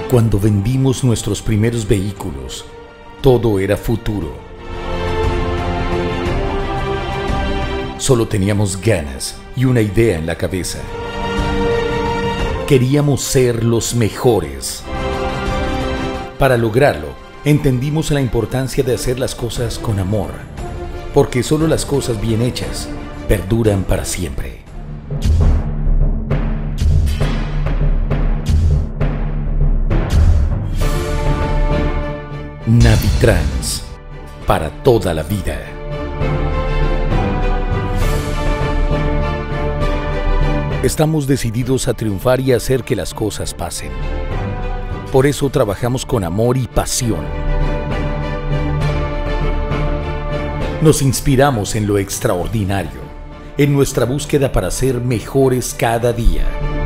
Cuando vendimos nuestros primeros vehículos, todo era futuro. Solo teníamos ganas y una idea en la cabeza. Queríamos ser los mejores. Para lograrlo, entendimos la importancia de hacer las cosas con amor, porque solo las cosas bien hechas perduran para siempre. Navitrans, para toda la vida. Estamos decididos a triunfar y a hacer que las cosas pasen. Por eso trabajamos con amor y pasión. Nos inspiramos en lo extraordinario, en nuestra búsqueda para ser mejores cada día.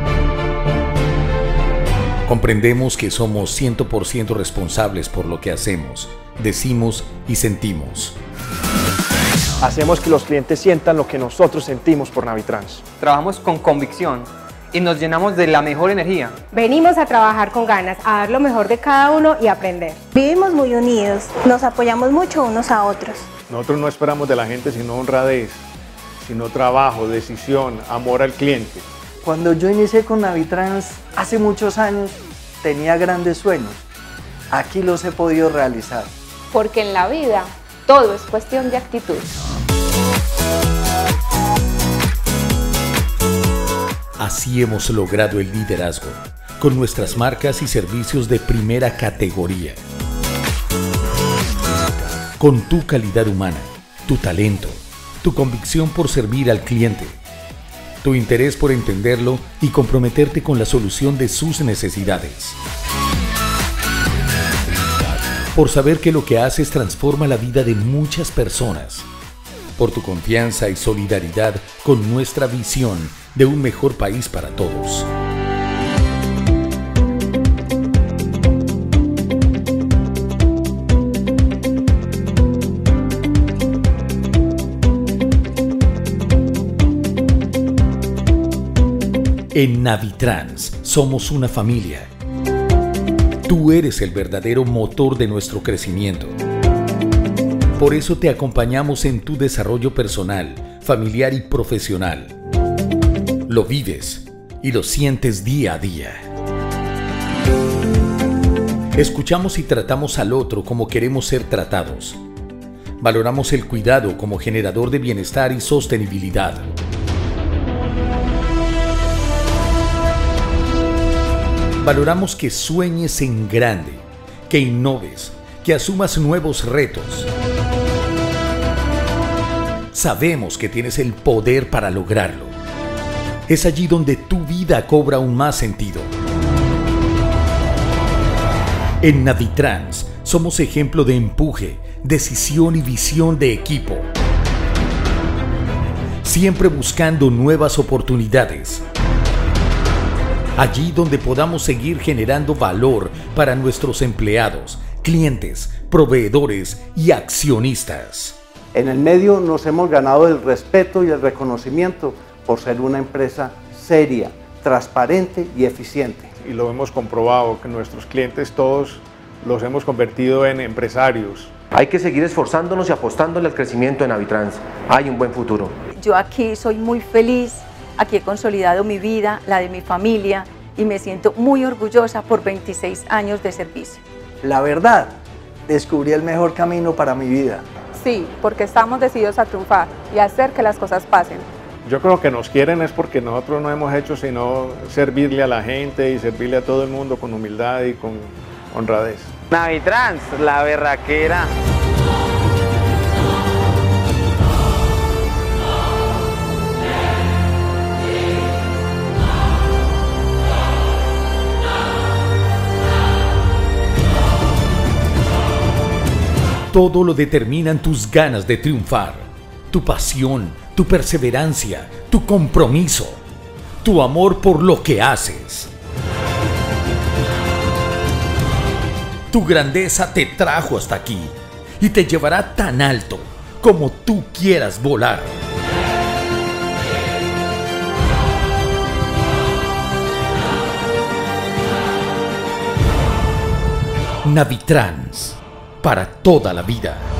Comprendemos que somos 100% responsables por lo que hacemos, decimos y sentimos. Hacemos que los clientes sientan lo que nosotros sentimos por Navitrans. Trabajamos con convicción y nos llenamos de la mejor energía. Venimos a trabajar con ganas, a dar lo mejor de cada uno y aprender. Vivimos muy unidos, nos apoyamos mucho unos a otros. Nosotros no esperamos de la gente sino honradez, sino trabajo, decisión, amor al cliente. Cuando yo inicié con Navitrans hace muchos años, tenía grandes sueños. Aquí los he podido realizar. Porque en la vida todo es cuestión de actitud. Así hemos logrado el liderazgo, con nuestras marcas y servicios de primera categoría. Con tu calidad humana, tu talento, tu convicción por servir al cliente, tu interés por entenderlo y comprometerte con la solución de sus necesidades. Por saber que lo que haces transforma la vida de muchas personas. Por tu confianza y solidaridad con nuestra visión de un mejor país para todos. En Navitrans somos una familia. Tú eres el verdadero motor de nuestro crecimiento. Por eso te acompañamos en tu desarrollo personal, familiar y profesional. Lo vives y lo sientes día a día. Escuchamos y tratamos al otro como queremos ser tratados. Valoramos el cuidado como generador de bienestar y sostenibilidad. Valoramos que sueñes en grande, que innoves, que asumas nuevos retos. Sabemos que tienes el poder para lograrlo. Es allí donde tu vida cobra aún más sentido. En Navitrans somos ejemplo de empuje, decisión y visión de equipo. Siempre buscando nuevas oportunidades. Allí donde podamos seguir generando valor para nuestros empleados, clientes, proveedores y accionistas. En el medio nos hemos ganado el respeto y el reconocimiento por ser una empresa seria, transparente y eficiente. Y lo hemos comprobado, que nuestros clientes todos los hemos convertido en empresarios. Hay que seguir esforzándonos y apostándole al crecimiento de Navitrans. Hay un buen futuro. Yo aquí soy muy feliz. Aquí he consolidado mi vida, la de mi familia, y me siento muy orgullosa por 26 años de servicio. La verdad, descubrí el mejor camino para mi vida. Sí, porque estamos decididos a triunfar y a hacer que las cosas pasen. Yo creo que nos quieren es porque nosotros no hemos hecho sino servirle a la gente y servirle a todo el mundo con humildad y con honradez. Navitrans, la berraquera. Todo lo determinan tus ganas de triunfar, tu pasión, tu perseverancia, tu compromiso, tu amor por lo que haces. Tu grandeza te trajo hasta aquí y te llevará tan alto como tú quieras volar. Navitrans, para toda la vida.